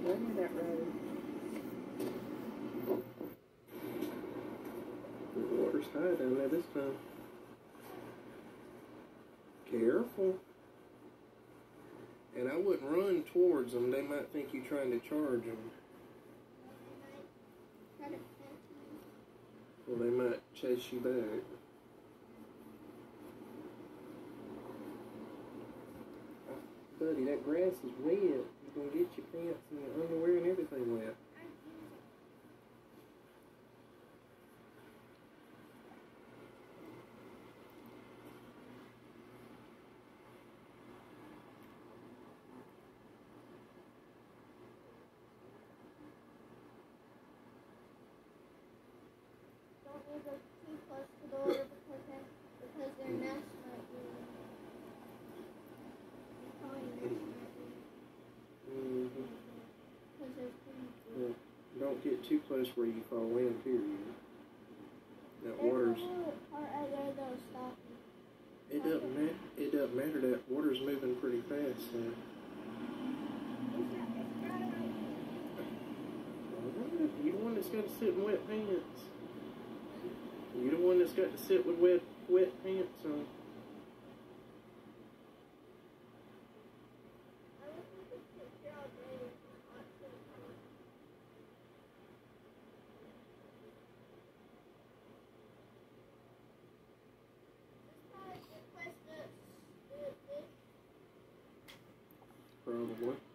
Go near that road. The water's high down there this time. Careful. And I wouldn't run towards them. They might think you're trying to charge them. Well, they might chase you back. Buddy, that grass is wet. You're going to get your pants and your underwear and everything wet. Don't need to go too close to the water because their nest might be. Well, don't get too close where you fall in, period. That water's... It doesn't matter. That water's moving pretty fast, so... You're the one that's got to sit in wet pants. You're the one that's got to sit with wet pants on. Probably.